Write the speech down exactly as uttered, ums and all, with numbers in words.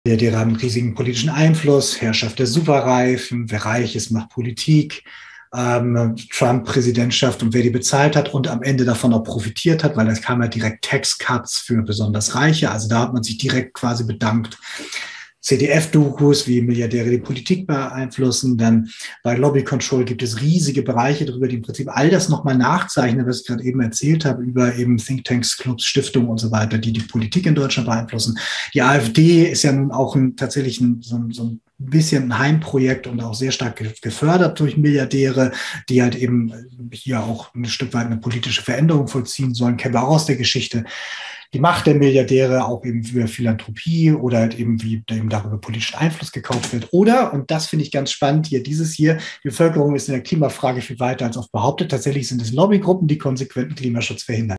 Milliardäre haben riesigen politischen Einfluss, Herrschaft der Superreichen, wer reich ist, macht Politik, ähm, Trump-Präsidentschaft und wer die bezahlt hat und am Ende davon auch profitiert hat, weil es kam ja direkt Tax-Cuts für besonders Reiche. Also da hat man sich direkt quasi bedankt. C D F-Dokus, wie Milliardäre die Politik beeinflussen. Dann bei Lobby Control gibt es riesige Bereiche darüber, die im Prinzip all das nochmal nachzeichnen, was ich gerade eben erzählt habe, über eben Thinktanks, Clubs, Stiftungen und so weiter, die die Politik in Deutschland beeinflussen. Die AfD ist ja nun auch ein, tatsächlich ein, so, ein, so ein bisschen ein Heimprojekt und auch sehr stark gefördert durch Milliardäre, die halt eben hier auch ein Stück weit eine politische Veränderung vollziehen sollen. Kennen wir auch aus der Geschichte. Die Macht der Milliardäre auch eben für Philanthropie oder halt eben wie eben darüber politischen Einfluss gekauft wird. Oder, und das finde ich ganz spannend, hier dieses hier, die Bevölkerung ist in der Klimafrage viel weiter als oft behauptet. Tatsächlich sind es Lobbygruppen, die konsequenten Klimaschutz verhindern.